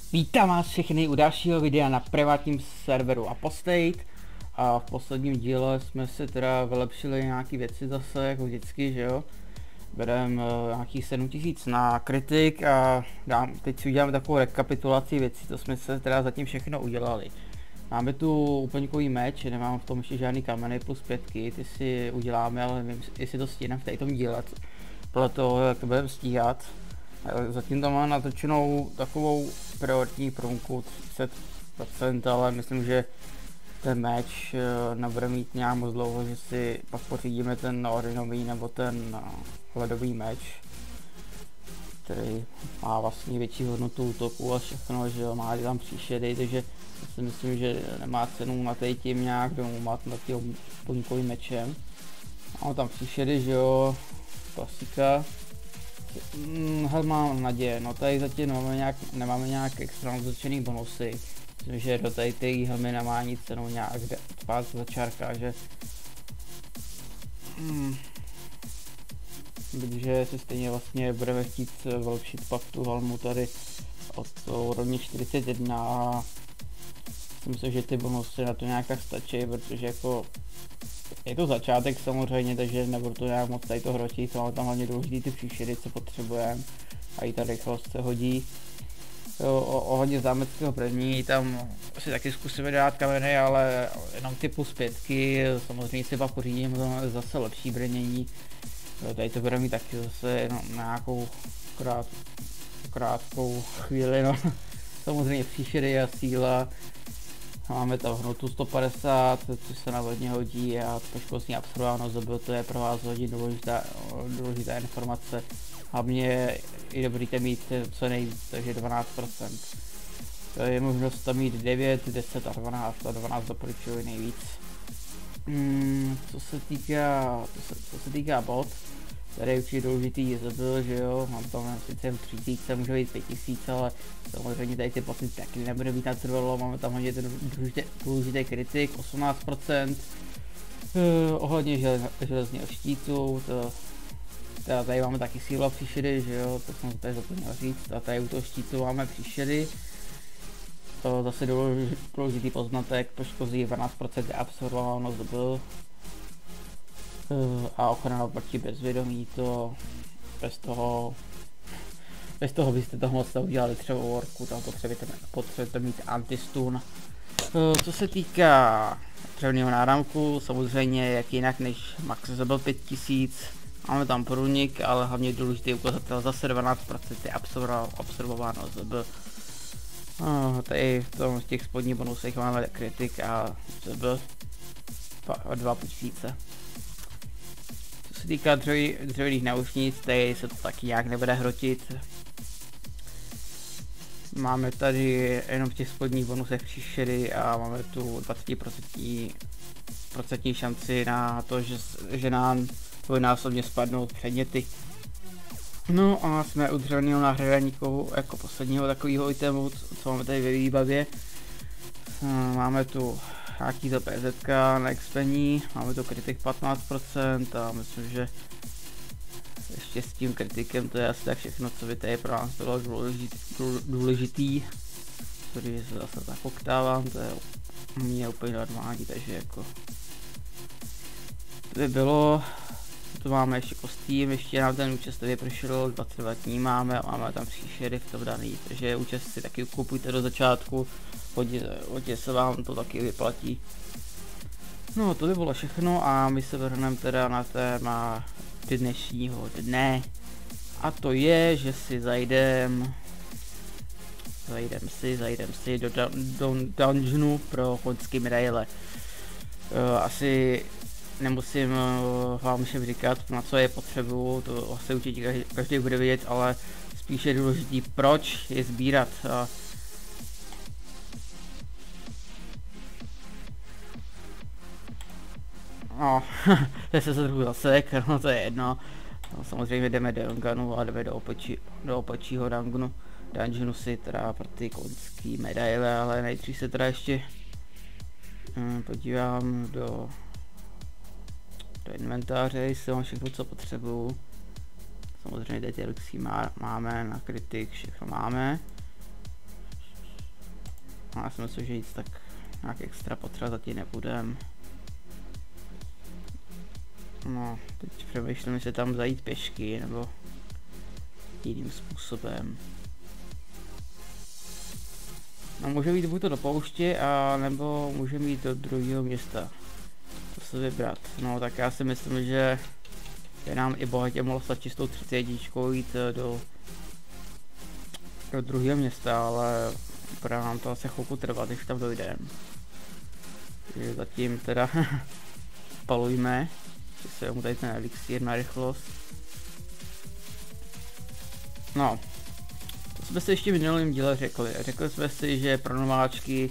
Vítám vás všechny u dalšího videa na privátním serveru Apostate. A v posledním díle jsme si teda vylepšili nějaký věci zase, jako vždycky, že jo. Bereme nějakých 7000 na kritik a teď si uděláme takovou rekapitulaci věcí, co jsme se teda zatím všechno udělali. Máme tu úplňkový meč, nemám v tom ještě žádný kameny plus 5, ty si uděláme, ale nevím, jestli to stihneme v tom díle, podle toho, jak to budeme stíhat. Zatím tam mám natočenou takovou prioritní průmku 30%, ale myslím, že ten meč nebude mít nějak moc dlouho, že si pak pořídíme ten orinový nebo ten ledový meč, který má vlastně větší hodnotu útoku a všechno, že jo, má tam příšery, takže si myslím, že nemá cenu na tím nějak domluvat nad tím plňkovým mečem. Mám tam příšery, že jo, klasika. Mám naděje, no tady zatím nemáme nějak extra zatčený bonusy. Myslím, že do tady té helmy nemá nic cenu nějak dbát začárka, že protože si stejně vlastně budeme chtít vylepšit pak tu helmu tady od úrovně 41 a myslím, že ty bonusy na to nějak tak stačí, protože jako je to začátek samozřejmě, takže nebudu to nějak moc tady to hrotit, ale tam hlavně důležitý ty příšery, co potřebujeme a i ta rychlost se hodí. Ohledně zámeckého první, tam si taky zkusíme dát kameny, ale jenom ty plus 5, samozřejmě si pak pořídím zase lepší brnění. Tady to bude mít taky zase jenom nějakou krátkou chvíli, no. Samozřejmě příšery a síla. Máme tam hnotu 150, což se na hodně hodí a poškozní absorbováno zabil, to je pro vás hodně důležitá informace. Hlavně je dobrý mít co nejvíc, takže 12%. To je možnost tam mít 9, 10 a 12, a 12 doporučuji nejvíc. Co se týká bot, tady je určitě důležitý zabil, že jo, mám tam sice 3000, může být 5000, ale samozřejmě tady ty boty taky nebude být natrvalo, máme tam hodně ten důležitý kritik, 18%, ohledně železního štítu, tady máme taky sílu a příšery, že jo, to jsem tady zapomněl říct, a tady u toho štítu máme příšery. To zase důležitý poznatek, poškozí 12% absorbováno zabil. A ochrana proti bezvědomí, to bez toho byste toho moc udělali třeba u orku, tam potřebujete mít antistun. Co se týká dřevného náramku, samozřejmě jak jinak než max zabil 5000, máme tam průnik, ale hlavně důležitý ukazatel zase 12% je absorbováno zabil. Tady v těch spodních bonusech máme kritik a zabil 2000. Co se týká dřevěných náušnic, tady se to taky nějak nebude hrotit. Máme tady jenom v těch spodních bonusech příšery a máme tu 20% šanci na to, že nám dvojnásobně spadnou předměty. No a jsme u dřevěného náhradníku jako posledního takového itemu, co máme tady ve výbavě. Máme tu nějaký to PZ na expení, máme tu kritik 15% a myslím, že ještě s tím kritikem to je asi tak všechno, co by tady pro nás bylo důležitý. Který se zase tak oktávám, to je mě úplně normální, takže jako to by bylo. Tu máme ještě kostým, ještě nám ten účest vypršel, 22 dní máme a máme tam příšery v tom daný, takže účest si taky kupujte do začátku, hodně se vám to taky vyplatí. No to by bylo všechno a my se vrhneme teda na téma dnešního dne. A to je, že si zajdem si do dungeonu pro koňský medaile. Asi nemusím vám všem říkat, na co je potřebuju, to asi určitě každý bude vědět, ale spíše je důležitý, proč je sbírat. No, to se trochu zasek, no to je jedno. No, samozřejmě jdeme do Dunganu a jdeme do opečího dungeonu si teda pro ty koňský medaile, ale nejdřív se teda ještě podívám do inventáře, jestli mám všechno, co potřebuju. Samozřejmě teď elixí máme, na kritik všechno máme. Já si myslím, že nic tak nějak extra potřeba zatím nebudem. No, teď přemýšlím, jestli tam zajít pěšky, nebo jiným způsobem. No, může jít buď to do pouště, a nebo může jít do druhého města. To se vybrat. No, tak já si myslím, že je nám i bohatě mohlo stačit s tou 31 jít do druhého města, ale bude nám to asi chvilku trvat, když tam dojdeme. Takže zatím teda palujme, že se mu tady ten elixír na rychlost. No, to jsme si ještě v minulém díle řekli. Řekli jsme si, že pro nováčky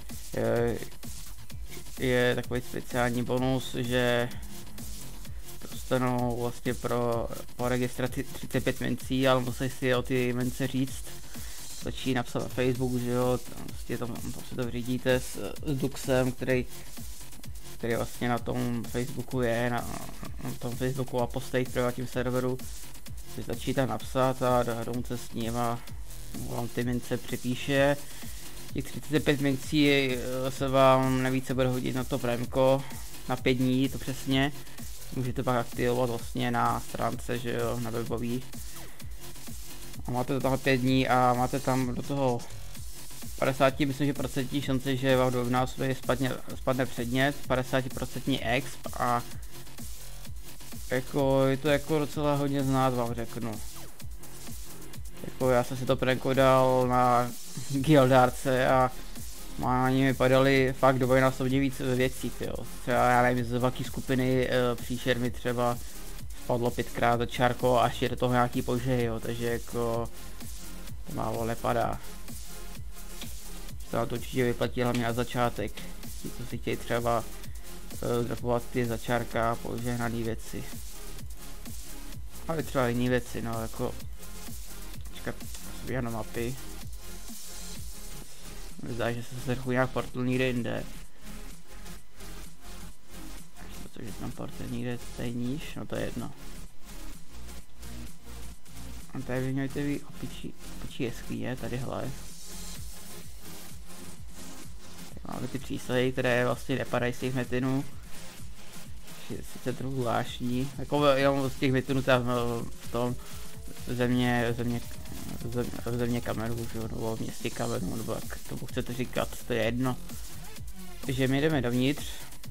je takový speciální bonus, že dostanou vlastně po registraci 35 mincí, ale musí si o ty mince říct. Stačí napsat na Facebook, že jo, vlastně tam si to vyřídíte s Duxem, který vlastně na tom Facebooku je, na tom Facebooku a postej privátním serveru. Si stačí tam napsat a dohodnout se s ním a vám ty mince připíše. Těch 35 mincí se vám navíc bude hodit na to premko, na 5 dní, to přesně. Můžete pak aktivovat vlastně na stránce, že jo, na webový. A máte to tam 5 dní a máte tam do toho 50, myslím, že procentní šance, že vám do násobě spadne předmět, 50% exp a jako je to jako docela hodně znát, vám řeknu. Jako já jsem si to pranko dal na Guildárce a na ní mi padaly fakt dvojnásobně víc věcí, jo. Třeba já nevím, z velké skupiny příšer mi třeba spadlo 5krát za čárko a ještě do toho nějaký požeh, jo, takže jako to málo nepadá. To určitě vyplatí hlavně na začátek, ti co si chtějí třeba dropovat ty začárka a požehnaný věci. Ale třeba jiné věci, no jako čekat na mapy. Zdá, že se zrchu nějak portal někde jinde. Protože tam portal někde tady níž, no to je jedno. A tady vy mějte vy opičí jeskyně, tadyhle. Tady máme ty přísahy, které vlastně nepadají z těch metinů. Sice trochu zvláštní, jako jenom z těch metinů tam v tom země kamenů, nebo v městě kamenů, nebo jak tomu chcete říkat, to je jedno. Takže my jdeme dovnitř.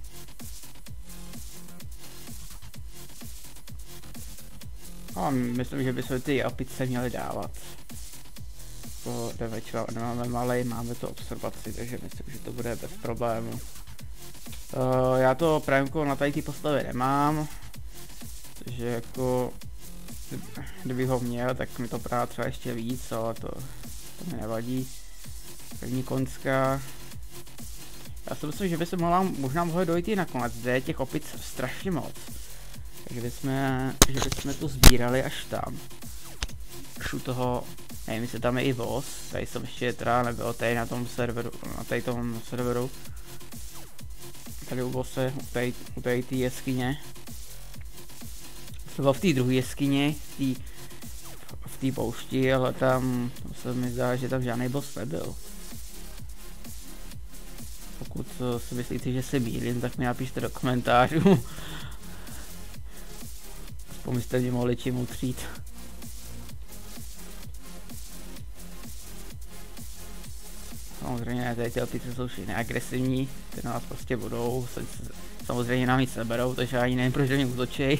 A myslím, že bychom ty opice měli dávat. Nemáme malej, máme to observaci, takže myslím, že to bude bez problému. Já to prémko na tady ty postavy nemám, takže jako kdybych ho měl, tak mi to právě třeba ještě víc, ale to mi nevadí. První koňská. Já si myslím, že by se možná mohlo dojít i nakonec, zde je těch opic strašně moc. Takže bychom to sbírali až tam. Až u toho, nevím, jestli tam je i boss, tady jsem ještě teda nebyl, tady na tom serveru, tady u bosse, u tady té jeskyně. Třeba v té druhé jeskyni, v té poušti, ale tam se mi zdá, že tam žádný boss nebyl. Pokud si myslíte, že se mýlím, tak mi napište do komentářů. Aspoň byste mě mohli čím utřít. Samozřejmě tady ty opice jsou všichni agresivní, ty nás prostě budou, samozřejmě nám nic neberou, takže ani nevím, proč do mě útočej.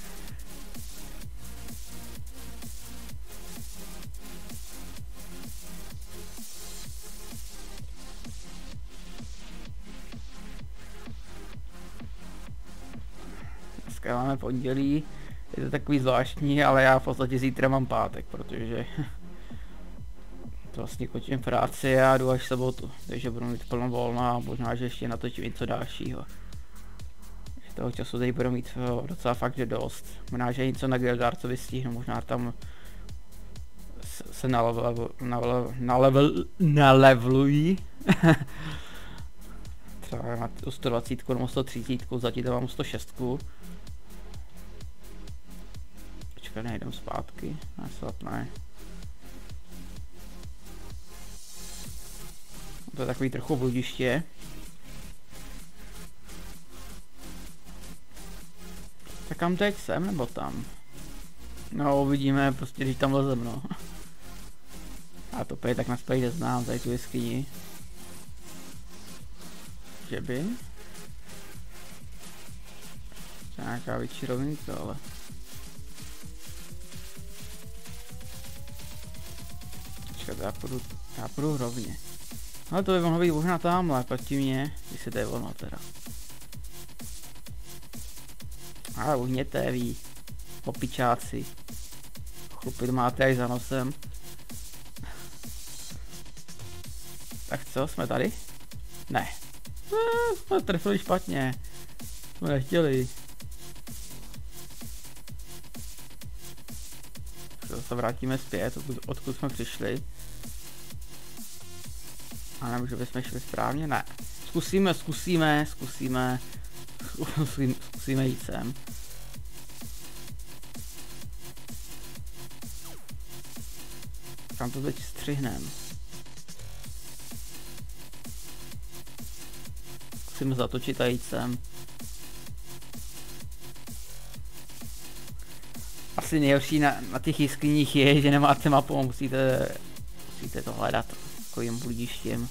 Dneska máme pondělí, je to takový zvláštní, ale já v podstatě zítra mám pátek, protože to vlastně končím práci a jdu až sobotu, takže budu mít plno volna a možná, že ještě natočím něco dalšího. Toho času tady budu mít docela fakt že dost. Možná, že něco na Guildárce vystihnu, možná tam se nalevlují. Třeba na 120 nebo 130, zatím mám 106. Počkej, nejdem zpátky, ne. To je takový trochu bludiště. Tak kam teď sem nebo tam? No uvidíme prostě, když tam lezem, no. A to pět tak naspají, že znám tady tu jeskyni. Že by? To je nějaká větší rovinka, ale... Počkat, já půjdu rovně. Ale to by mohlo být možná tamhle, proti mě, když se to je ono teda. Ale uhněte ví, opičáci. Chlupy to máte jak za nosem. Tak co, jsme tady? Ne. Jsme trefili špatně. Jsme nechtěli. Se vrátíme zpět, odkud jsme přišli. A nevím, že bychom šli správně, ne. Zkusíme jít sem. Kam to teď střihnem? Zkusíme zatočit a jít sem. Asi nejhorší na těch jeskyních je, že nemáte mapu, musíte to hledat takovým bludištěm.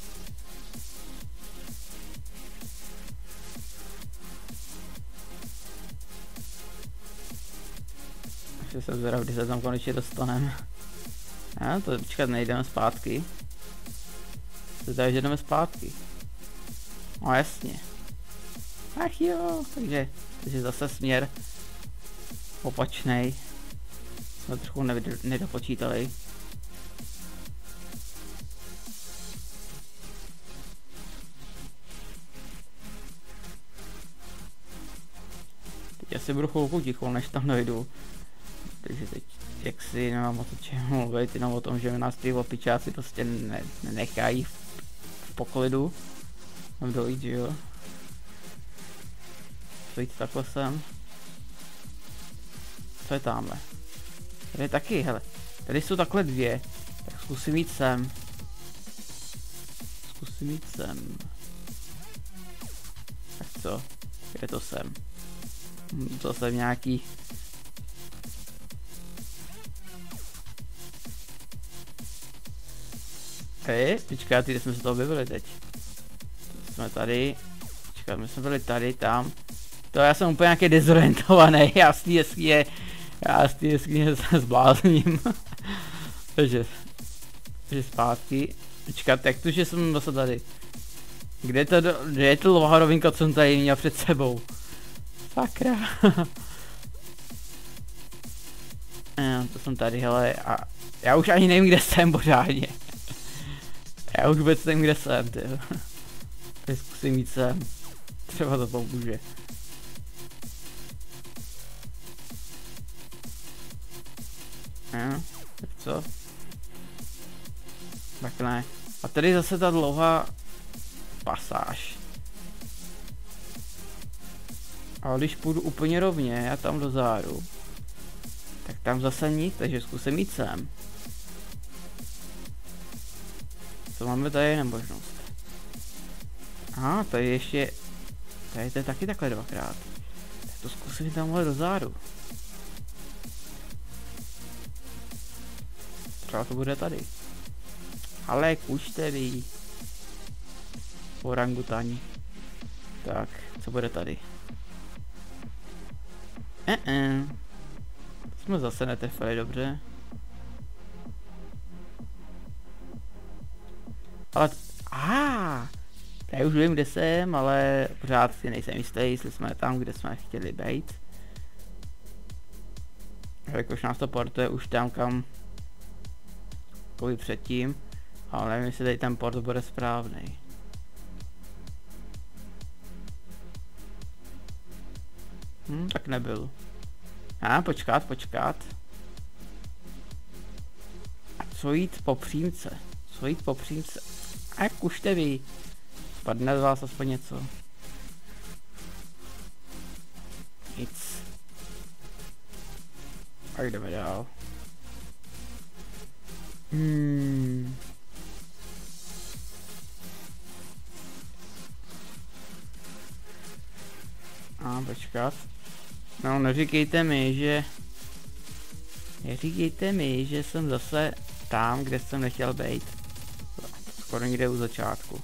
Ještě se zvědav, kdy se tam konečně dostaneme. No, to počkat, nejdeme zpátky. To tady, že jdeme zpátky. No jasně. Ach jo, takže zase směr opačnej. Jsme trochu nedopočítali. Teď asi budu chvilku ticho, než tam dojdu. Takže teď jaksi nemám o to čemu mluvit, jenom o tom, že nás ty opičáci prostě nenechají v poklidu. Mám dojít, že jo? Co jít takhle sem? Co je tamhle? Tady je taky, hele. Tady jsou takhle dvě. Tak zkusím jít sem. Tak co? Je to sem. To jsem nějaký... Hej, počkat, kde jsme se to objevili teď? Jsme tady. Počkat, my jsme byli tady, tam. To já jsem úplně nějaký dezorientovaný, já z té jeskyně se zblázním. Takže zpátky. Počkat, jak to, že jsem zase tady? Kde je to dlouhá rovinka, co jsem tady měl před sebou? Sakra. To jsem tady, hele, a já už ani nevím, kde jsem pořádně. Já už vůbec nevím, kde jsem, tyjo. Zkusím jít sem. Třeba to pomůže. Tak co? Tak ne. A tady zase ta dlouhá pasáž. Ale když půjdu úplně rovně, a tam do záru, tak tam zase nic, takže zkusím jít sem. Co máme tady nemožnost? Aha, tady ještě... Tady to je taky takhle dvakrát. Tak to zkusím tamhle do záru. Třeba to bude tady. Ale kučte vy. Orangutani. Tak, co bude tady? Jsme zase netrefili dobře. Ale... Tady už vím, kde jsem, ale pořád si nejsem jistý, jestli jsme tam, kde jsme chtěli být. Jakož nás to portuje už tam, kam kvůli předtím, ale nevím, jestli tady ten port bude správný. Tak nebyl. Počkat. A co jít po přímce? Jak už ví. Spadne z vás aspoň něco. Nic. A jdeme dál. počkat. No, neříkejte mi, že jsem zase tam, kde jsem nechtěl být. Skoro někde u začátku.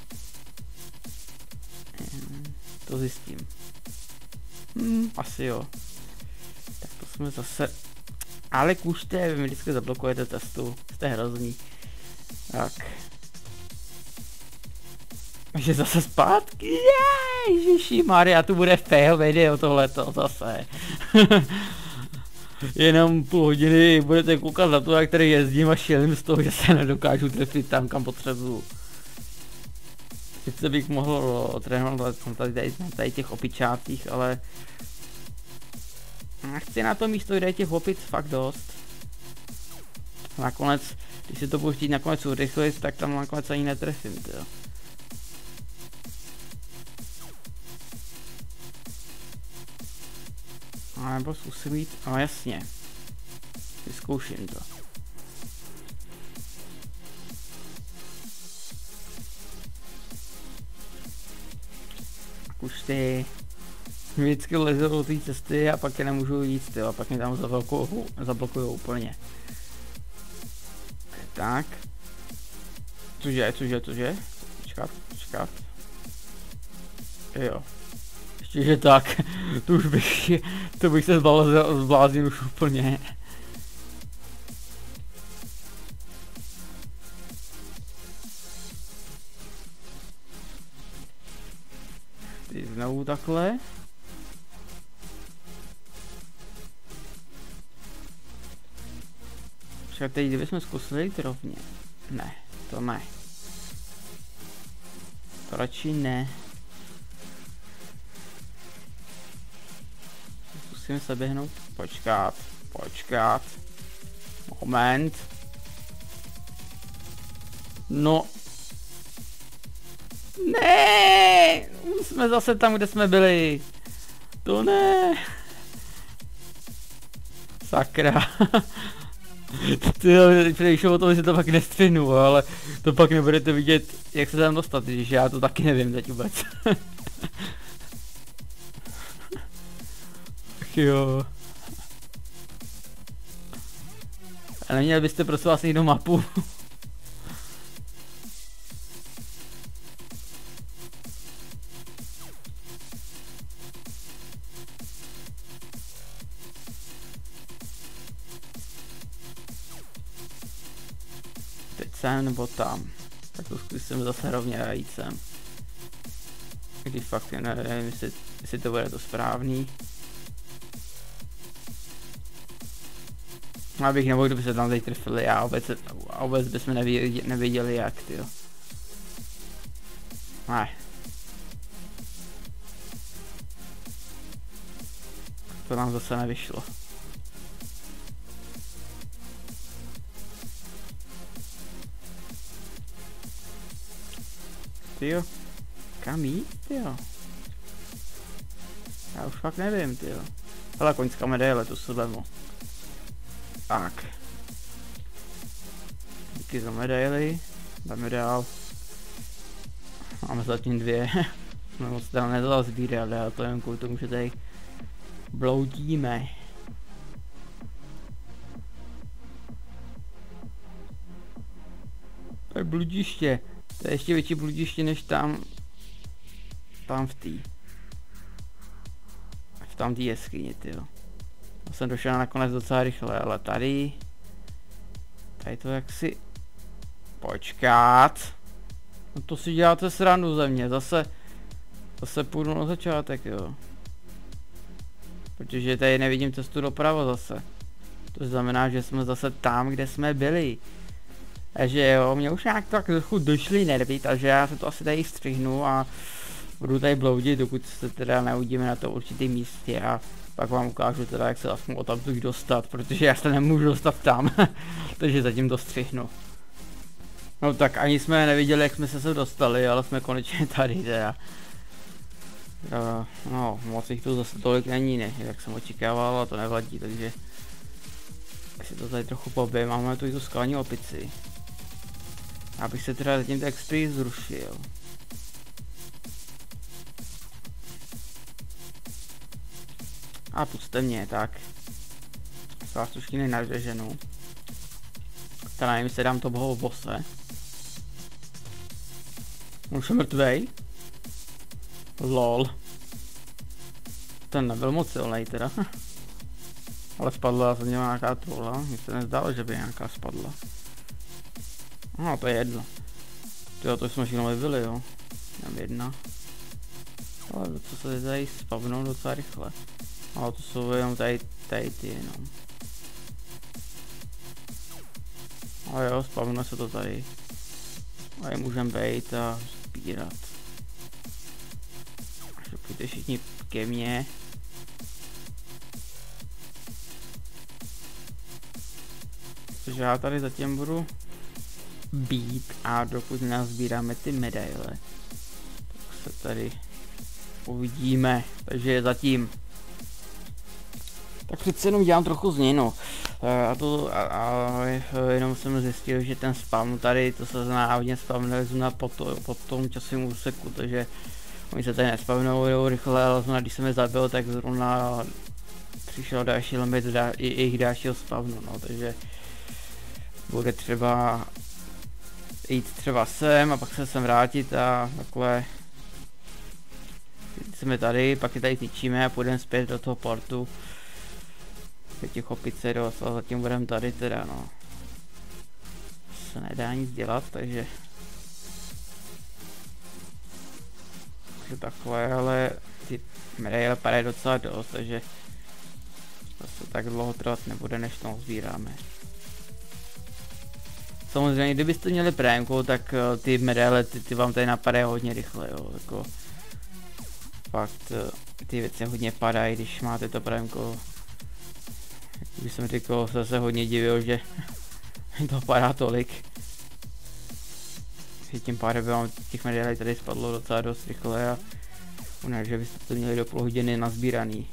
To zjistím. Asi jo. Tak to jsme zase... Ale kušte, vy mi vždycky zablokujete testu. Jste hrozný. Tak. Takže zase zpátky. Ježišimarja, tu bude fail video tohleto zase. Jenom půl hodiny budete koukat na to, jak tady jezdím a šelím z toho, že se nedokážu trefit tam, kam potřebuju. Sice bych mohl trénovat na tady těch opičácích, ale chci na to místo, kde je těch opic fakt dost. Nakonec, když si to budu chtít nakonec urychlit, tak tam nakonec ani netrefím, tyjo. A nebo zkusím jít, no jasně. Vyzkouším to. Už ty vždycky lezou do té cesty a pak je nemůžu jít, tyjo, a pak mě tam zablokujou úplně. Tak. Cože? Počkat. Jo. Ještě že tak, to bych se zbláznil už úplně. Ty znovu takhle. Však teď kdybychom zkusili jít rovně. Ne, to ne. To radši ne. Zkusím se běhnout. Počkat. Moment. No. Ne, jsme zase tam, kde jsme byli. To ne. Sakra. Přemýšlím o tom, že to pak nestřihnu, ale to pak nebudete vidět, jak se tam dostat, když já to taky nevím teď vůbec. Jo. A neměli byste prosím vás někdo mapu? Teď sem nebo tam. Tak to zkusím zase rovně jít sem. Když fakt nevím, jestli to bude to správný. Abych nemohl, kdyby se tam teď trefili a vůbec bychom nevěděli jak, tyjo. Ne. To nám zase nevyšlo. Tyjo. Kam jít, tyjo? Já už fakt nevím, tyjo. Hele, koňská medaile, tu si vemu. Tak. Díky za medaily. Dáme dál. Máme zatím 2. No moc tam nedala sbírat, ale to jen kvůli tomu, že tady bloudíme. To je bludiště. To je ještě větší bludiště než tam. Tam v tam té jeskyni, tyjo. Já jsem došel nakonec docela rychle, ale tady to jaksi... Počkat. No to si děláte srandu ze mě, zase půjdu na začátek, jo. Protože tady nevidím cestu doprava zase. To znamená, že jsme zase tam, kde jsme byli. Takže jo, mě už nějak tak trochu došly nervy, takže já se to asi tady střihnu a budu tady bloudit, dokud se teda neuvidíme na to určitém místě a pak vám ukážu teda, jak se aspoň odtamtud dostat, protože já se nemůžu dostat tam, takže zatím to střihnu. No tak ani jsme neviděli, jak jsme se dostali, ale jsme konečně tady teda. No, moc jich tu zase tolik není, ne, jak jsem očekával, a to nevadí, takže si to tady trochu pobijím, máme tu i tu skalní opici. Abych se teda zatím tak spíš zrušil. A pusťte mě, tak. Se vás trošku nenaženu. Teda nevím, jestli dám toho bose. Už je mrtvej. Lol. Ten nebyl moc silnej teda. Ale spadla z něj nějaká trola. Mně se nezdálo, že by nějaká spadla. No, to je jedno. Tyjo, to jsme všechno vybili, jo. Mám jedna. Ale co se tady spavnou docela rychle. Ale to jsou jenom tady ty jenom. Ale jo, spavne se to tady. A je můžeme bejt a sbírat. Až pojďte všichni ke mně. Takže já tady zatím budu být a dokud nazbíráme ty medaile, tak se tady uvidíme, takže je zatím. Tak přece jenom dělám trochu změnu. A jenom jsem zjistil, že ten spawn tady, to se zná hodně spawnuje po tom časovém úseku, takže oni se tady nespawnou rychle, ale zrovna když jsem je zabil, tak zrovna přišel další limit jejich dalšího spawnu, no, takže bude třeba jít třeba sem a pak se sem vrátit a takhle. Jsme tady, pak je tady tyčíme a půjdeme zpět do toho portu. Těch opice dost a zatím budeme tady teda, no. Se nedá nic dělat, takže takhle, ale ty medaile padají docela dost, takže zase tak dlouho trvat nebude, než to sbíráme. Samozřejmě, kdybyste měli prémku, tak ty medaile, ty vám tady napadají hodně rychle, jo, jako fakt ty věci hodně padají, když máte to prémko. Když jsem říkal, se hodně divil, že to padá tolik. Tím pádem by vám těch medailí tady spadlo docela dost rychle a ne, že byste to měli do půl hodiny nazbíraný.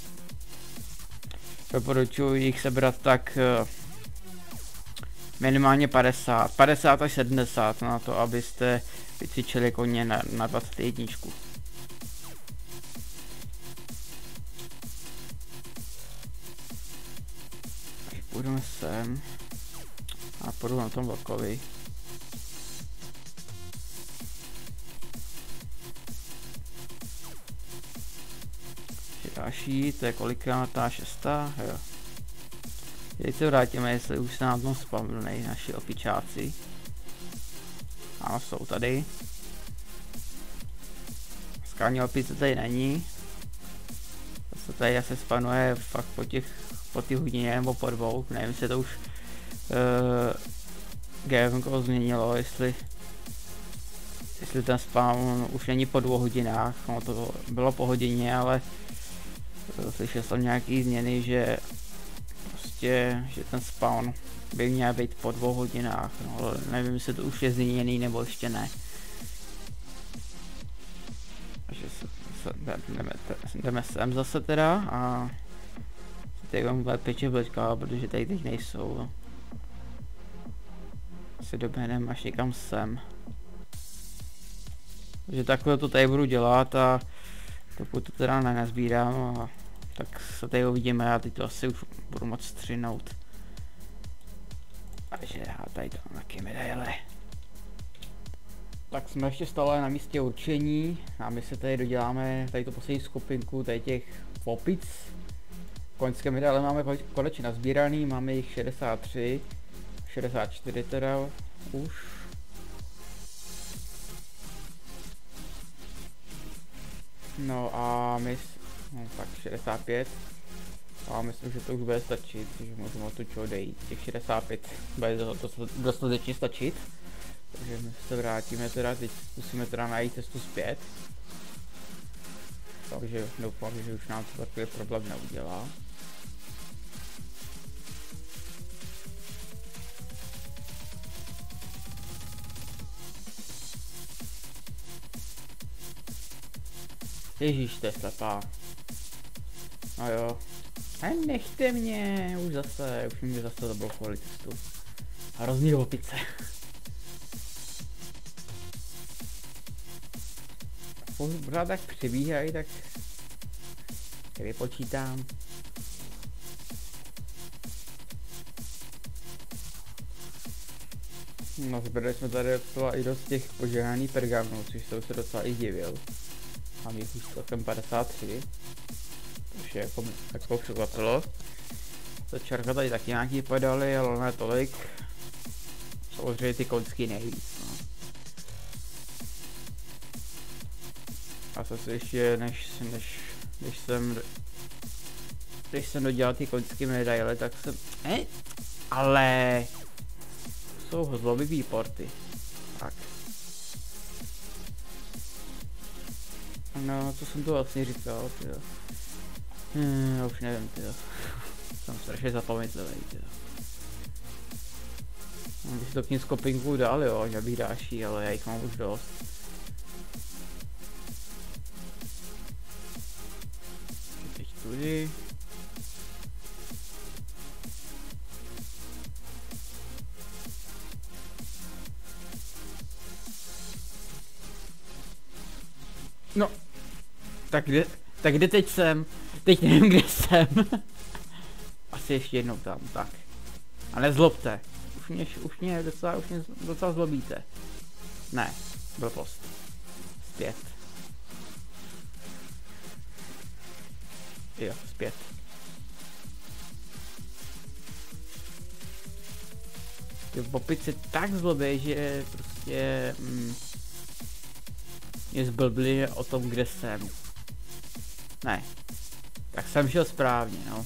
Doporučuji jich sebrat tak minimálně 50 až 70 na to, abyste vycvičili koně na 21. Půjdeme sem a půjdu na tom vlkovi. Další, to je kolikátá, 6. Jo. Teď se vrátíme, jestli už se nám tam spavnují naši opičáci. Ano, jsou tady. Skalní opice tady není. To se tady asi spanuje fakt po ty hodině nebo po 2, nevím, jestli to už GMko změnilo, jestli ten spawn už není po 2 hodinách, no to bylo po hodině, ale slyšel jsem nějaký změny, že prostě, že ten spawn by měl být po 2 hodinách, no nevím, jestli to už je změněný nebo ještě ne. Takže jdeme sem zase teda a teď vám bude peče vlečka, protože tady teď nejsou. Si doběhneme až někam sem. Takže takhle to tady budu dělat a dokud to teda nenazbírám, tak se tady uvidíme a teď to asi už budu moc střihnout. Takže já tady dám taky medaile. Tak jsme ještě stále na místě určení a my se tady doděláme tady tu poslední skupinku tady těch opic. Koňské medaile máme konečně nazbíraný, máme jich 63, 64 teda už. No a tak 65. A myslím, že to už bude stačit, takže můžeme o to čeho dejít. Těch 65 bude dostatečně stačit. Takže my se vrátíme teda, teď zkusíme teda najít cestu zpět. Takže doufám, že už nám to takový problém neudělá. Ježíš, to je slepá. No jo. A nechte mě, už mi zase zablokovali cestu. Hrozný opice. Pořád tak přibíhají, tak vypočítám. No, zbrali jsme tady docela i dost těch požehnaných pergamonů, což jsem se docela i divil. Mám jich už celkem 53. Což je jako překvapilo. Ta čarka tady taky nějaký pedaly, ale ne tolik. Samozřejmě ty koňský nejvíc, no. A zase ještě když jsem dodělal ty koňské medaile, tak jsem... ale... jsou zlobivý porty. Tak. No, co jsem tu vlastně říkal, tyjo. Já už nevím, tyjo. Jsem strašně zapamětlivý, tyjo. Když to k ní skopinku dal, jo, nabíráší, ale já jich mám už dost. Teď tudy. No, tak kde teď jsem? Teď nevím, kde jsem. Asi ještě jednou tam, tak. A nezlobte. Už mě docela zlobíte. Ne, blbost. Zpět. Jo, zpět. Ty opice tak zlobí, že prostě... mě zblbli o tom, kde jsem. Ne. Tak jsem šel správně, no.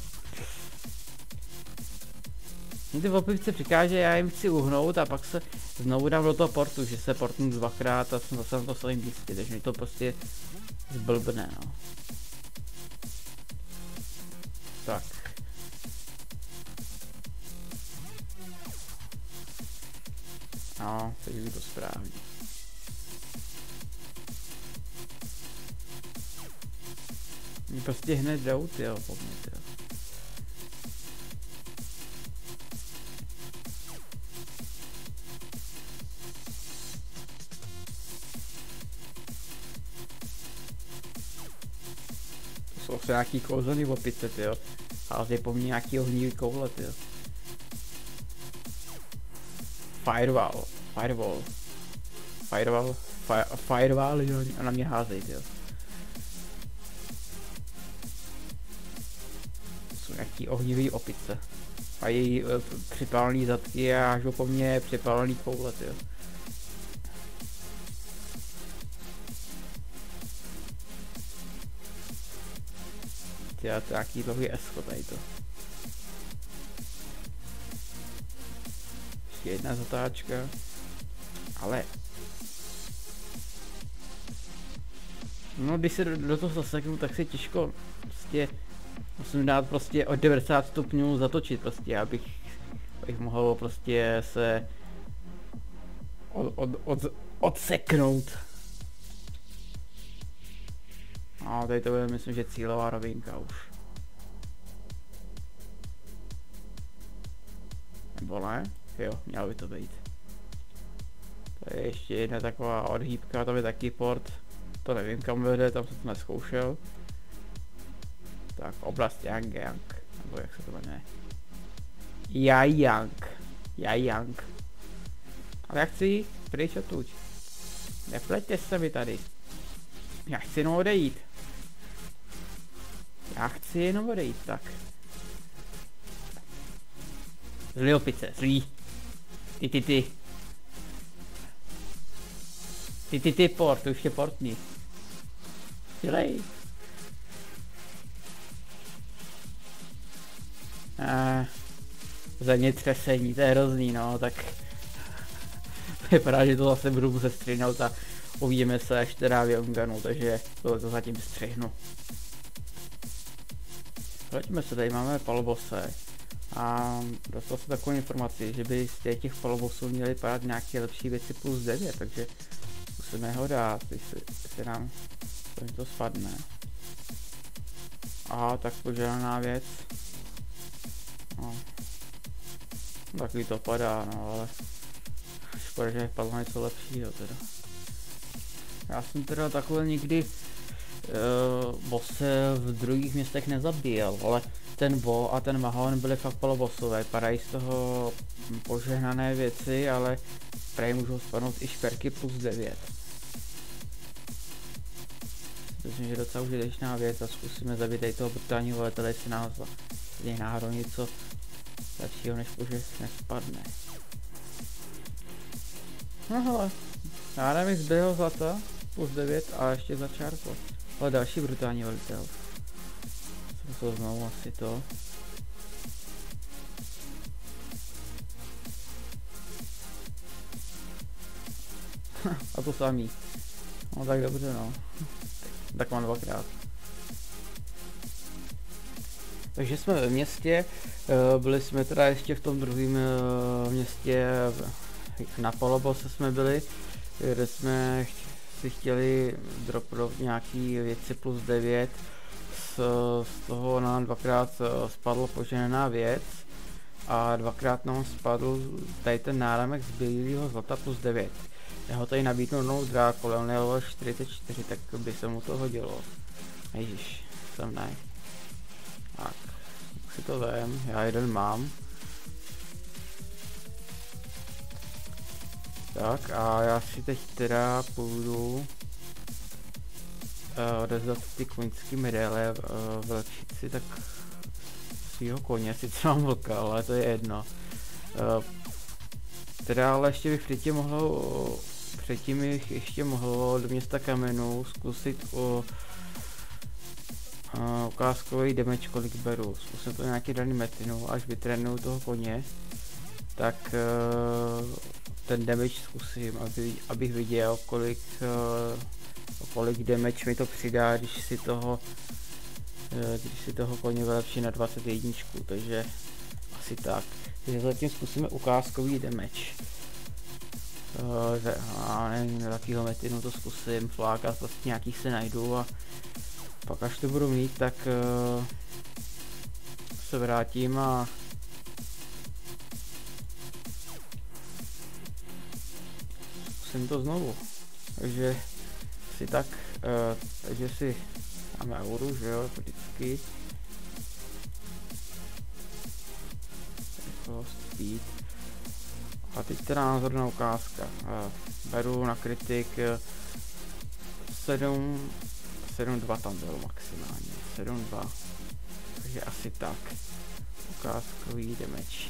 Mě ty opice říká, že já jim chci uhnout a pak se znovu dám do toho portu, že se portnu dvakrát a jsem zase na to svým místě, takže mi to prostě zblbne, no. Tak. No, teď je to správně. Mě prostě hned jdou, tyjo, po mně, tyjo. To jsou asi nějaký kouzelný opice, tyjo. Ale je po mně nějaký ohnivý koule, tyjo. Firewall, jo, a na mě házej, tyjo. Jsou nějaký ohnivý opice. Mají připálený zadky a až po mně připálený koule, tyjo. Tyjo, to je nějaký dlouhý esko tady to. Ještě jedna zatáčka. Ale... no, když se do toho zaseknu, tak si těžko prostě... musím dát prostě o 90 stupňů zatočit prostě, abych mohl prostě se odseknout. A tady to bude, myslím, že cílová rovinka už. Nebo ne? Jo, mělo by to být. To je ještě jedna taková odhýbka, tam je taky port. To nevím, kam vede, tam jsem to nezkoušel. Tak, oblast Yang, nebo jak se to jmenuje. Yang. Ale já chci pryč odtud. Nepleťte se mi tady. Já chci jenom odejít. Tak. Zlý opice, zlý. Ty port, už je portní. Dělej. Země třesení, to je hrozný, no, tak vypadá, že to zase budu muset střihnout a uvidíme se, až teda vyonganu, takže to zatím střihnu. Vraťme se, tady máme palobose a dostal jsem takovou informaci, že by z těch palobosů měli padat nějaké lepší věci plus 9, takže musíme ho dát, jestli nám to spadne. Aha, tak požádaná věc. No. Takový to padá, no, ale škoda, že padlo něco lepšího teda. Já jsem teda takhle nikdy boss se v druhých městech nezabíjel, ale ten Bo a ten Mahon byly fakt polobossové, padají z toho požehnané věci, ale prej můžou spadnout i šperky plus 9. Myslím, že je docela užitečná věc a zkusíme zabít tady toho brutálního veletele, jestli nás je náhodou něco lepšího než požeh nespadne. No hele, já nevím, zbyl zlata plus 9 a ještě za čárko. Ale další brutální velitel. To znovu asi to. A to samý. No tak dobře no. Tak mám dvakrát. Takže jsme ve městě, byli jsme teda ještě v tom druhém městě, na polobose jsme byli, kde jsme si chtěli dropnout nějaký věci plus 9, z toho nám dvakrát spadla požehnaná věc a dvakrát nám spadl tady ten náramek z bílého zlata plus 9. Já ho tady nabídnu novou dráku, ale on je level 44, tak by se mu to hodilo. Ježiš, jsem ne. Tak, si to vem, já jeden mám. Tak a já si teď teda půjdu odezdat ty koňský medaile, vylepšit si tak svýho koně, sice mám vlka, ale to je jedno. Teda ale ještě bych předtím bych ještě mohlo do města kamenů zkusit ukázkový damage, kolik beru. Zkusím to nějaký daný metinu, až vytrénuju toho koně, tak ten damage zkusím, abych viděl, kolik damage mi to přidá, když si toho koně vylepší na 21, takže asi tak. Takže zatím zkusíme ukázkový damage. Já nevím, jakýho metinu to zkusím, flákat, vlastně nějakých se najdu a pak až to budu mít, tak se vrátím a zkusím to znovu. Takže si tak, takže si dáme euro, že jo, vždycky. Speed. A teď teda názorná ukázka. Beru na kritik 7.2 tam bylo maximálně. 7.2. Takže asi tak. Ukázkový damage.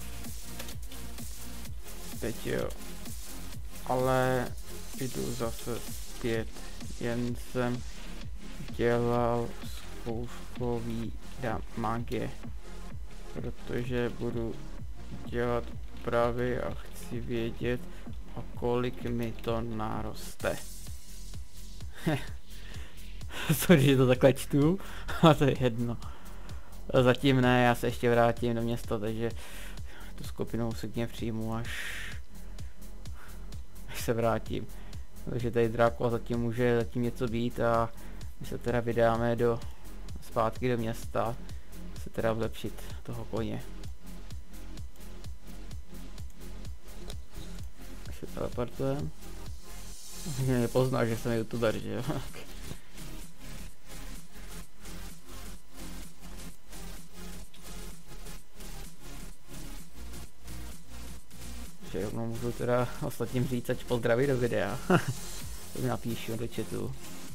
Teď jo. Ale jdu zase zpět. Jen jsem dělal zkouškový damage. Protože budu dělat úpravy a chci vědět, o kolik mi to naroste. Sorry, že to takhle čtu, a to je jedno. Zatím ne, já se ještě vrátím do města, takže tu skupinou se k ně přijmu, až se vrátím. Takže tady Drákula zatím může něco být a my se teda vydáme zpátky do města, se teda vlepšit toho koně. Se teleportujem. Mě nepozná, že jsem youtuber, že jo? Že rovnou můžu teda ostatním říct, ať pozdraví do videa. To mi napíšu do chatu.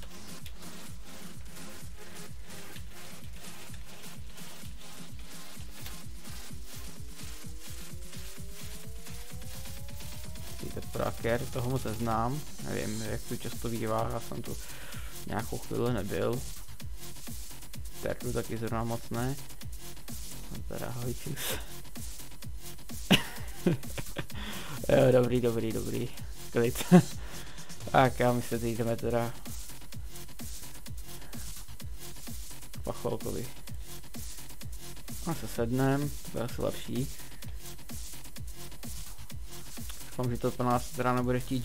Praker, toho moc neznám, nevím, jak to často bývá, já jsem tu nějakou chvíli nebyl. Terdu taky zrovna moc ne. Teda hojčus. Jo, dobrý. Klid. Tak já my se teď jdeme teda k Pacholkovi. A se sednem, to bude asi lepší. Doufám, že to pro nás teda nebude chtít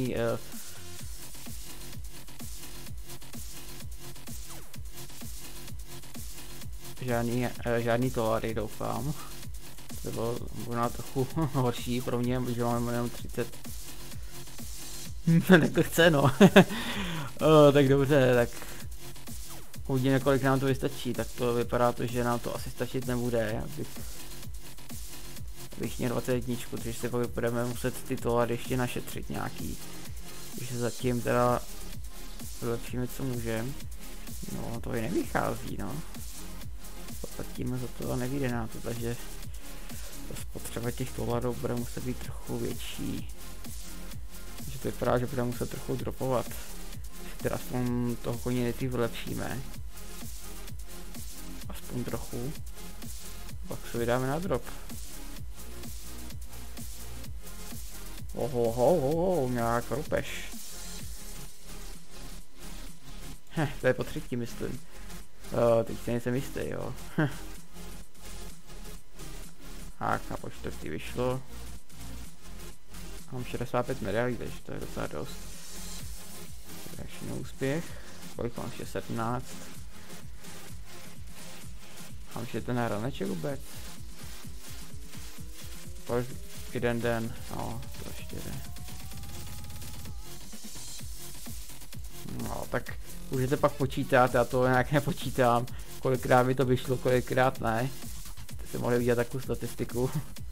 žádný tolary, doufám. To bylo možná trochu horší pro mě, protože máme jenom 30. Tak to chce, no. Tak dobře, tak uvidíme, kolik nám to vystačí, tak to vypadá to, že nám to asi stačit nebude, abych měl 21, takže si pak budeme muset ty tohle ještě našetřit nějaký. Takže zatím teda vylepšíme, co můžeme. No, to i nevychází, no. Zatím za to nevyjde nám to, takže spotřeba těch toladů bude muset být trochu větší. Takže to vypadá, že bude muset trochu dropovat. Teda aspoň toho koně nejdřív vylepšíme. Aspoň trochu. Pak se vydáme na drop. Oho, nějak rupeš. To je po třetí, myslím. Teď se nejsem jistý, jo. Tak, na po čtvrtý vyšlo. Mám 65 medailí, takže to je docela dost. Další neúspěch. Kolik mám? 17. Mám ještě ten raneček vůbec. Kolik? Jeden den, no, to ještě jde. No, tak můžete pak počítat, já to nějak nepočítám, kolikrát mi to vyšlo, kolikrát ne. Jste si mohli vidět takovou statistiku.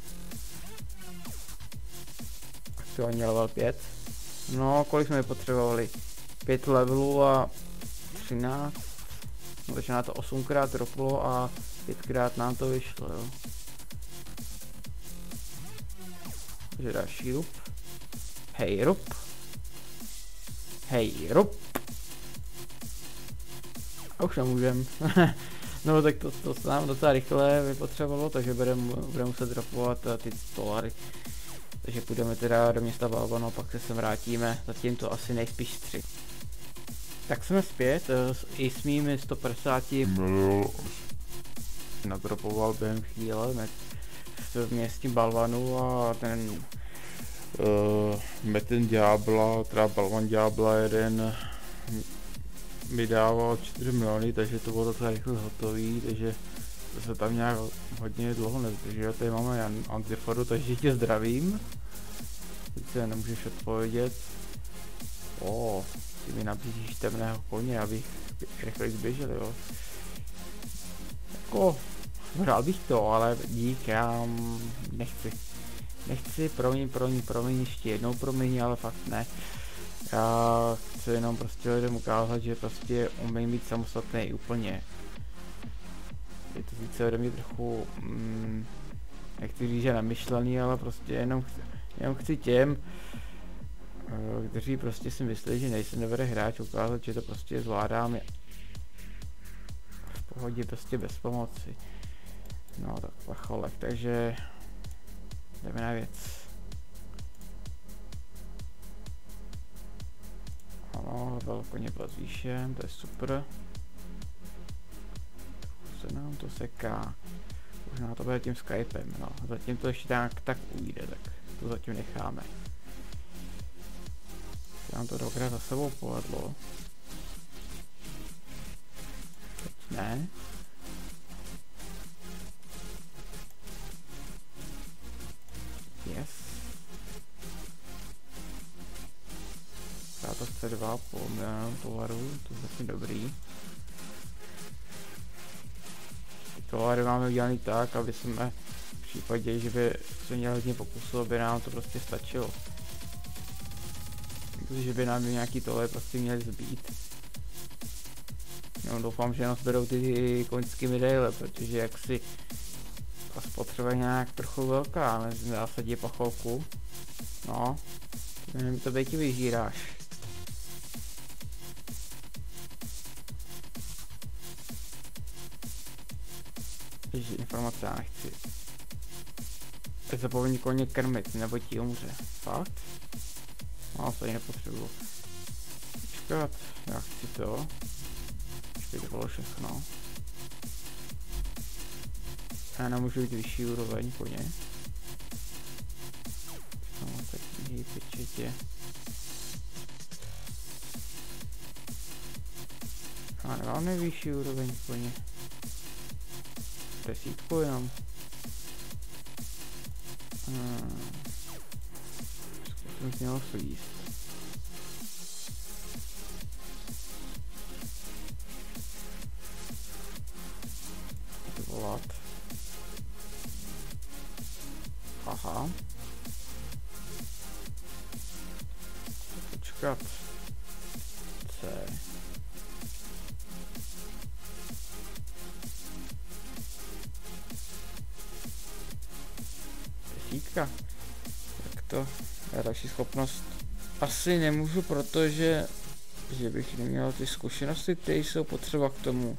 Aktuálně level 5. No, kolik jsme potřebovali? 5 levelů a 13. No, takže na to 8krát droplo a 5krát nám to vyšlo, jo. Takže další rup. Hej rup. Hej rup. A už nemůžem. No tak to se nám docela rychle vypotřebovalo, takže budeme muset dropovat ty dolary. Takže půjdeme teda do města Balvano, pak se sem vrátíme, zatím to asi nejspíš 3. Tak jsme zpět, i s mými 150 nadropoval během chvíle v městě Balvanu a ten Metin Ďábla, teda Balvan Ďábla jeden mi dával 4 miliony, takže to bylo docela rychle hotový, takže to se tam nějak hodně dlouho nezdržel. Tady máme Jan Antiforu, takže tě zdravím. Teď se nemůžeš odpovědět. Ty mi nabízíš temného koně, abych rychle zběžel, jo. Jako, hrál bych to, ale dík, já nechci, promiň, ještě jednou promiň, ale fakt ne. Já chci jenom prostě lidem ukázat, že prostě umím být samostatný úplně. Je to sice ode mě trochu, nechci říct, že namyšlený, ale prostě jenom chci těm, kteří prostě si myslí, že nejsem dobrý hráč, ukázat, že to prostě zvládám v pohodě, prostě bez pomoci. No tak pacholek, takže jdeme na věc. Ano, velkoně byl zvýšen, to je super. Se nám to seká. Možná to bude tím Skypem, no. Zatím to ještě tak ujde, tak to zatím necháme. Nám to dvakrát za sebou povedlo. Teď ne. Yes. Já to chce 2,5 milionu dolarů, to je zatím dobrý. Dolary máme udělaný tak, aby jsme v případě, že by se měl hodně pokusů, aby nám to prostě stačilo. Že by nám nějaký tohle prostě měli zbýt. No, doufám, že nám zbydou ty koňský medaile, protože jak si ta spotřeba je nějak trochu velká, mezi zásadě pacholku. No, nevím, to ti vyžíráš. Takže informace já nechci. Tak zapomeň koně krmit, nebo ti umře. Fakt? No, to ji nepotřebuji. Počkat, já chci to. Počkej, to bylo všechno. Já nemůžu jít vyšší úroveň koně. No, tak její pečetě. A nemám nejvyšší úroveň koně. 10 jenom. Zkusím z něho slíst. počkat. C. Desítka. Tak to je další schopnost. Asi nemůžu, protože že bych neměl ty zkušenosti, které jsou potřeba k tomu.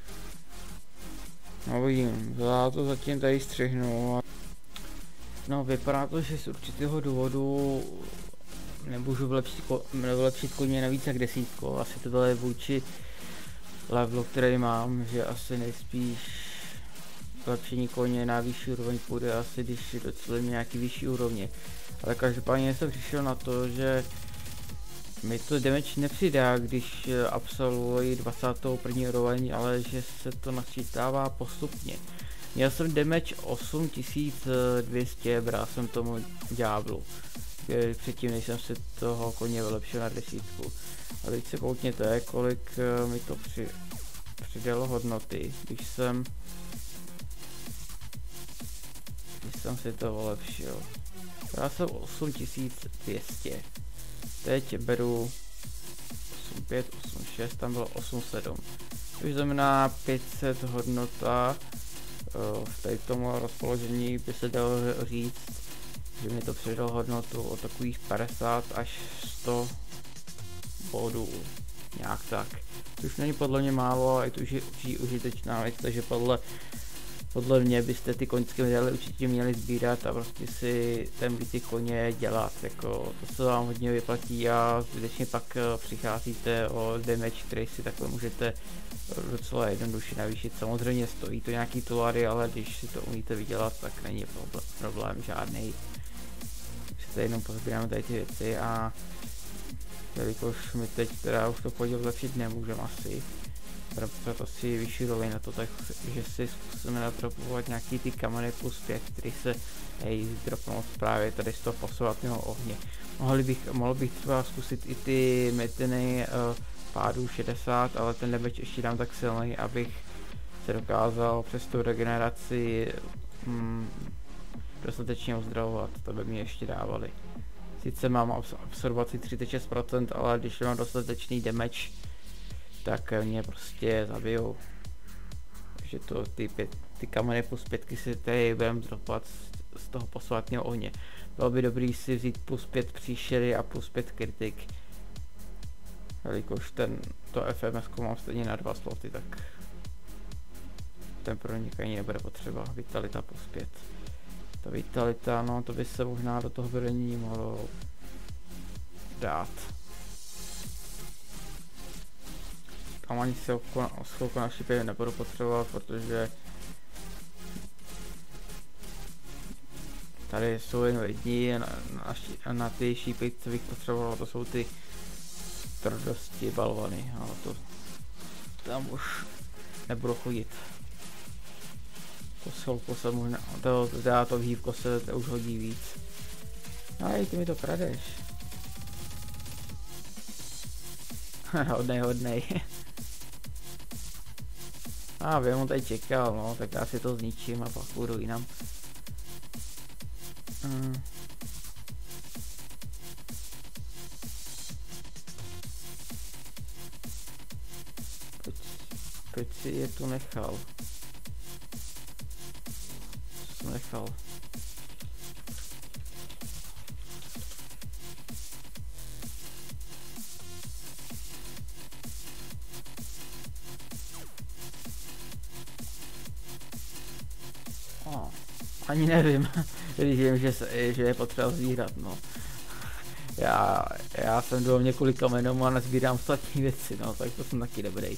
No vidím, já to zatím tady střihnu. No vypadá to, že z určitého důvodu nemůžu vylepšit koně navíc jak desítko. Asi to je vůči levelu, který mám, že asi nejspíš vylepšení koně na vyšší úroveň půjde asi, když docelím nějaký vyšší úrovně. Ale každopádně jsem přišel na to, že mi to damage nepřidá, když absolvuji 21. úroveň, ale že se to nasčítává postupně. Měl jsem damage 8200, bral jsem tomu ďáblu. Předtím, než jsem si toho koně vylepšil na desítku. A teď se koukněte, kolik mi to přidalo hodnoty, když jsem si to vylepšil. Já jsem 8200. Teď beru 8.5, 8.6, tam bylo 8.7. Což znamená 500 hodnota. V tady tomu rozpoložení by se dalo říct, že mi to přidalo hodnotu o takových 50 až 100 bodů. Nějak tak. Což není podle mě málo, ale je to už užitečná věc, takže podle mě byste ty koňské medaily určitě měli sbírat a prostě si ty koně dělat, jako to se vám hodně vyplatí a zbytečně pak přicházíte o damage, který si takhle můžete docela jednoduše navýšit. Samozřejmě stojí to nějaký dolary, ale když si to umíte vydělat, tak není problém žádný. Si tady jenom pozbíráme tady ty věci a jelikož my teď teda už to podíl zlepšit nemůžeme asi. Potřebovat asi vyšší úroveň na to, takže si zkusíme natropovat nějaký ty kameny plus 5, který se dropnout právě tady z toho posouvatného ohně. Mohl bych třeba zkusit i ty metiny pádů 60, ale ten damage ještě dám tak silný, abych se dokázal přes tu regeneraci dostatečně uzdravovat, to by mě ještě dávali. Sice mám absorbaci 36%, ale když mám dostatečný damage, tak mě prostě zabijou. Takže to ty kameny plus 5 si tady budeme dropovat z toho posvátného ohně. Bylo by dobrý si vzít plus 5 příšery a plus 5 kritik. Jelikož to FMS mám stejně na 2 sloty, tak ten pronik ani nebude potřeba. Vitalita plus 5. Ta vitalita, no to by se možná do toho vedení mohlo dát. Tam ani se chvilku na šípě nebudu potřebovat, protože tady jsou jen lidi a na ty šípy, co bych potřeboval, to jsou ty tvrdosti balvany, ale to tam už nebudu chodit. Posilku se možná, to výhybko se to už hodí víc. No ty mi to kradeš. hodnej. A vím, on tady čekal, no, tak já si to zničím a pak půjdu jinam. Proč si je tu nechal? Co jsem nechal? Ani nevím, když vím, že je potřeba sbírat, no. Já jsem jdu několik kamenů a nezbírám ostatní věci, no, tak to jsem taky dobrý.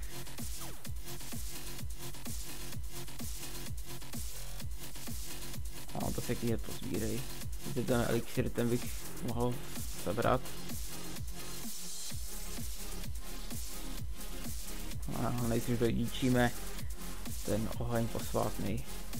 No, to se je to sbírej. Ten elixir, ten bych mohl sebrat. A nejdřív dodíčíme ten oheň posvátný.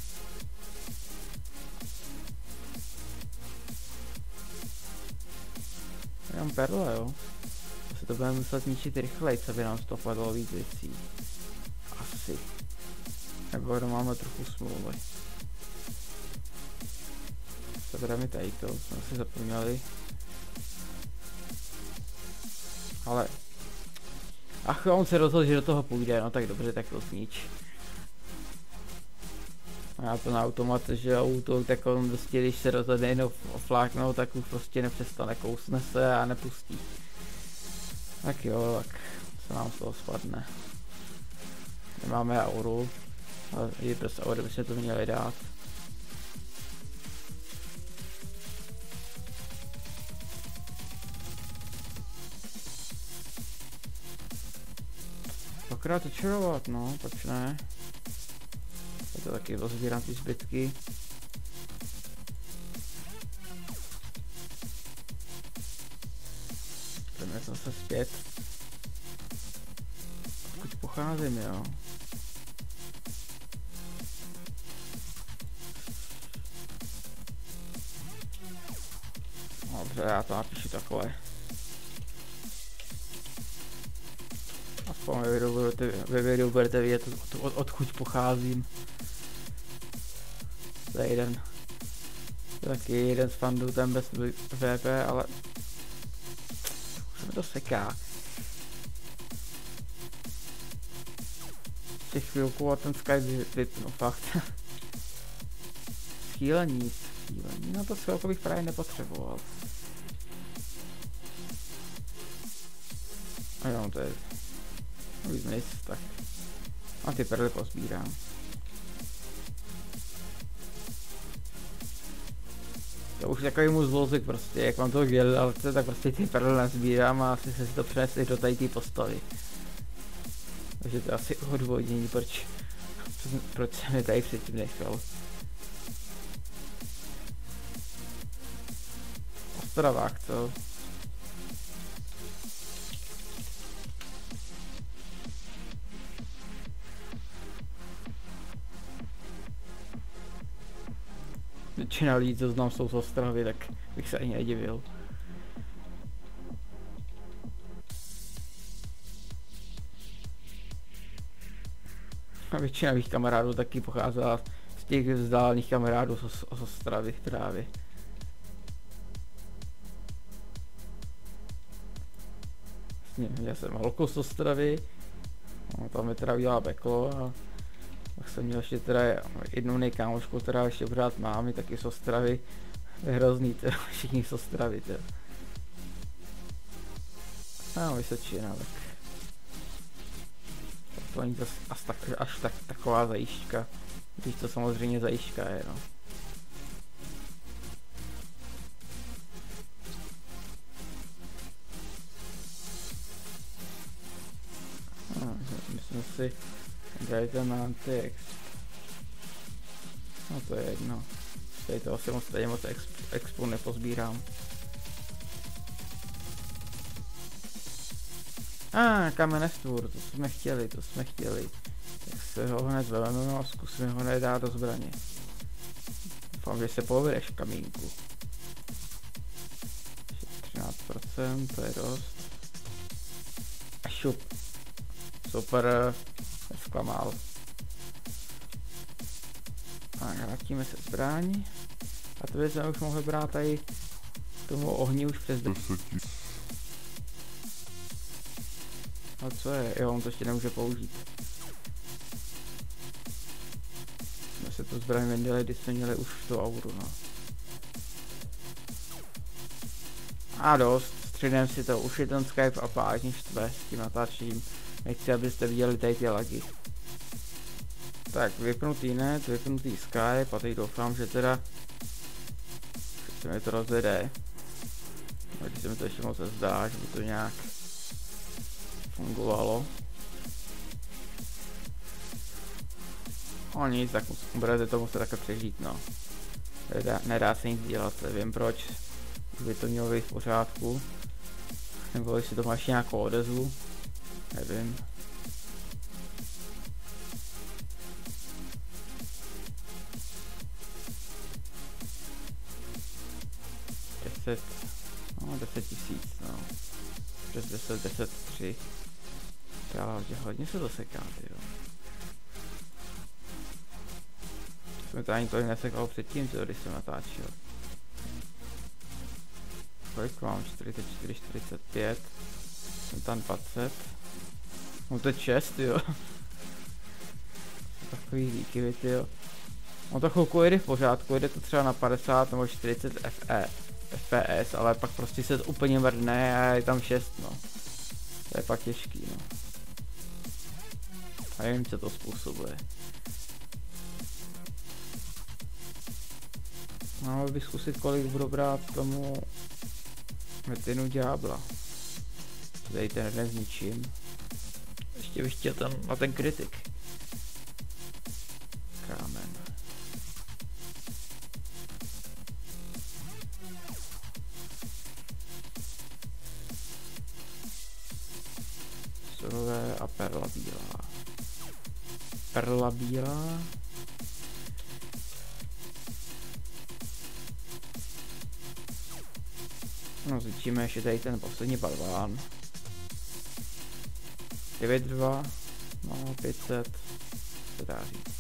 Jenom perle, jo. Asi to budeme muset ničit rychleji, aby nám z toho padlo víc věcí. Asi. Nebo máme trochu smlouvy. Sebereme tady to, jsme si zapomněli. Ale... Ach, on se rozhodl, že do toho půjde, no tak dobře, tak to znič. A já to na automate, že auto, tak on prostě, když se rozhodne jenom ofláknout, tak už prostě nepřestane, kousne se a nepustí. Tak jo, tak se nám z toho spadne. Nemáme auru, ale i bez aury bychom to měli dát. Dvakrát očarovat, no, proč ne? Já to taky rozbírám ty zbytky. Jdeme zase zpět. Odkud pocházím, jo? Dobře, já to napíšu takhle. Aspoň ve videu budete vidět, odkud pocházím. To je jeden. To je taky jeden z fandů, ten bez VP, ale... Už se mi to seká. Ještě chvilku a ten Skype vypnu, fakt. Schýlení, no to chvilku bych právě nepotřeboval. A jo, to je... Víc nic, tak. A ty perly pozbírám. To už takový můj zlozvyk prostě, jak mám to dělal, tak prostě ty perly nazbírám a asi se si to přenesli do tady té postavy. Takže to je asi odvodnění, proč jsem je tady předtím nechal. Ostravák, co? Většina lidí, co znám, jsou z Ostravy, tak bych se ani nedivil. A většina mých kamarádů taky pocházela z těch vzdálených kamarádů z Ostravy právě. Měl jsem holku z Ostravy, no, tam mi teda udělala peklo a tak jsem měl ještě teda jednu nejkámošku, která ještě pořád mám, taky z Ostravy. Je hrozný, teda, všichni z Ostravy, teda. No, Vysočina, tak. To není až taková zajížďka, když to samozřejmě zajížďka je, no. Myslím si, daj ten anti-exp. No to je jedno. Tady to asi moc expu nepozbírám. Kamenestvůr, to jsme chtěli. Tak se ho hned vezmeme a zkusíme ho nedát do zbraně. Doufám, že se povedeš kamínku. 13%, to je dost. A šup. Super, nesklamal. A vrátíme se zbraň. A to jsme už mohli brát tady tomu ohni už přes 10. A co je? Jo, on to ještě nemůže použít. Jsme se tu zbraň vendili, když jsme měli už tu auru, no. A dost, střídem si to, už je ten Skype a pážně štve s tím natáčením. Nechci, abyste viděli tady ty lagy. Tak, vypnutý net, vypnutý Skype a teď doufám, že teda se mi to rozjede. Když se mi to ještě moc zdá, že by to nějak fungovalo. O nic, tak budete to muset takhle přežít, no. Nedá se nic dělat, nevím proč. Už by to mělo být v pořádku. Nebo jestli to máš nějakou odezvu. Nevím. No, 10 000, no. Přes 10, 3. Ale hodně se to seká, tyjo. Jsme to ani tolik nesekalo předtím, tyjo, když jsem natáčel. Kolik mám? 44, 45. Jsem tam 20. No to je čest, jo. Takový výkyvy, jo. No to chvilku jde v pořádku, jde to třeba na 50 nebo 40 FPS, ale pak prostě se to úplně mrdne a je tam 6, no. To je pak těžký, no. A nevím, co to způsobuje. No, bych zkusit, kolik budu brát tomu Metinu Ďábla. Tady ten nezničím. Ještě bych chtěl tam na ten kritik. Kámen. Surové a perla bílá. Perla bílá. No, zničíme ještě tady ten poslední balván. 9.2, no 500, se dá říct.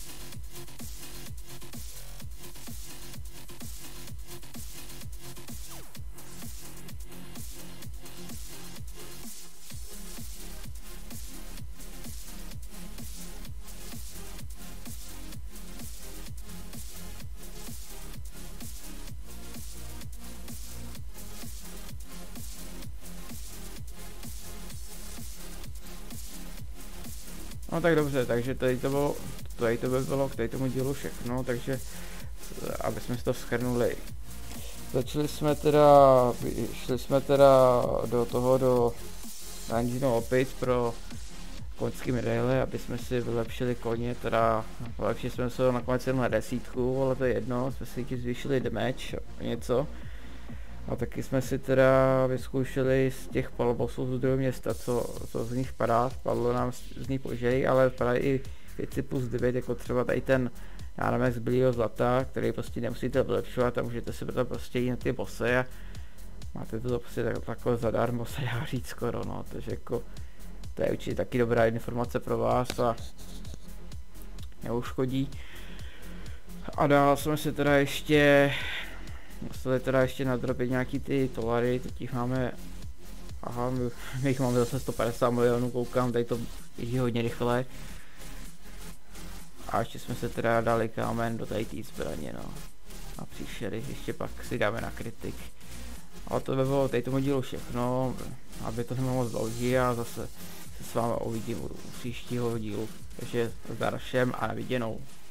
No tak dobře, takže tady to by bylo k tomu dílu všechno, takže aby jsme si to shrnuli. Šli jsme teda do Dungeonu Opic pro koňský medaile, aby jsme si vylepšili koně, teda vylepšili jsme se nakonec jen na 10, ale to je jedno, jsme si ti zvýšili damage něco. A taky jsme si teda vyzkoušeli z těch palobosů z druhého města, co z nich padá, spadlo nám z nich požej, ale padají i věci plus 9, jako třeba tady ten náramek z bílého zlata, který prostě nemusíte vylepšovat a můžete si to prostě jít na ty bossy a máte to prostě takhle zadarmo, se dá říct skoro, no, takže jako to je určitě taky dobrá informace pro vás a neuškodí. A dál jsme si teda ještě museli nadrobit nějaký ty dolary, teď jich máme, aha, my jich máme zase 150 milionů, koukám, tady to běží hodně rychle. A ještě jsme se teda dali kámen do tady té zbraně, no. A příšery, ještě pak si dáme na kritik. A to by bylo tady tomu dílu všechno, aby to nebylo moc dlouhý a zase se s vámi uvidím u příštího dílu. Takže zdar všem a na viděnou.